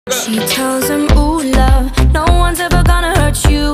She tells him, ooh love, no one's ever gonna hurt you.